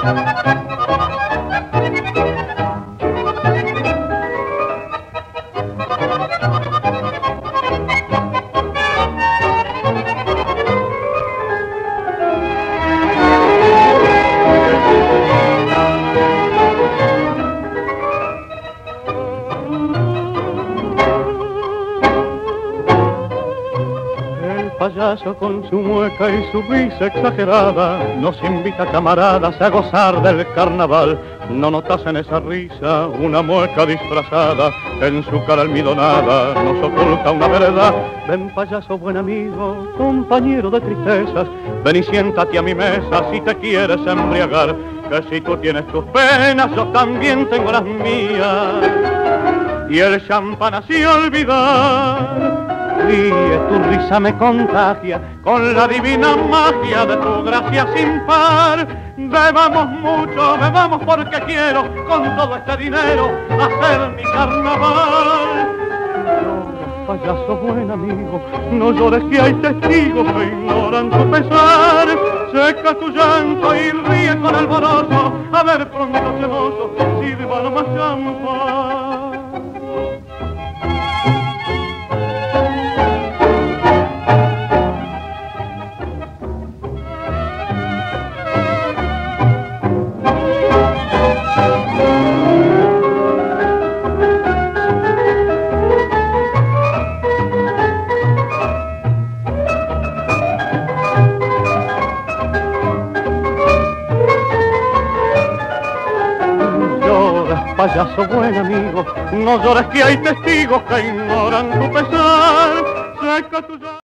Payaso con su mueca y su risa exagerada nos invita, camaradas, a gozar del carnaval. No notas en esa risa una mueca disfrazada, en su cara almidonada nos oculta una verdad. Ven, payaso, buen amigo, compañero de tristezas, ven y siéntate a mi mesa si te quieres embriagar, que si tú tienes tus penas yo también tengo las mías, y el champán así olvidar. Ríe, tu risa me contagia con la divina magia de tu gracia sin par. Bebamos mucho, bebamos porque quiero con todo este dinero hacer mi carnaval. No llores, payaso buen amigo, no llores que hay testigos que ignoran tu pesar. Seca tu llanto y ríe con alborozo, a ver pronto celoso, sirva lo más champán. Payaso buen amigo, no llores que hay testigos que ignoran tu pesar. Seca tu